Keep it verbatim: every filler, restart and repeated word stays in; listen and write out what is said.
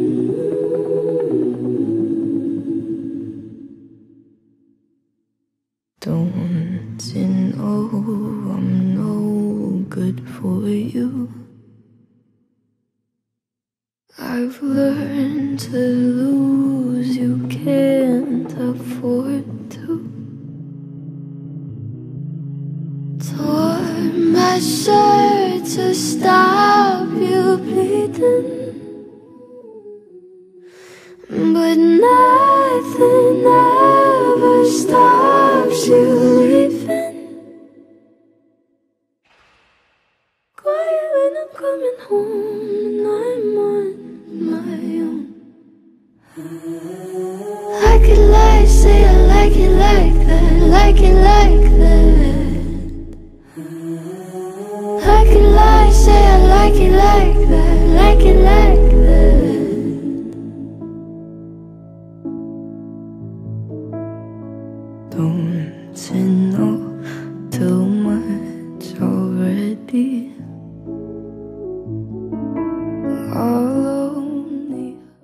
Don't you know I'm no good for you? I've learned to lose, you can't afford to. Tore my shirt to stop you bleeding, but nothing ever stops you leaving. Quiet when I'm coming home and I'm on my own. I could lie, say I like it like that, like it like that. I could lie, say I like it like that, like it like that. Don't you know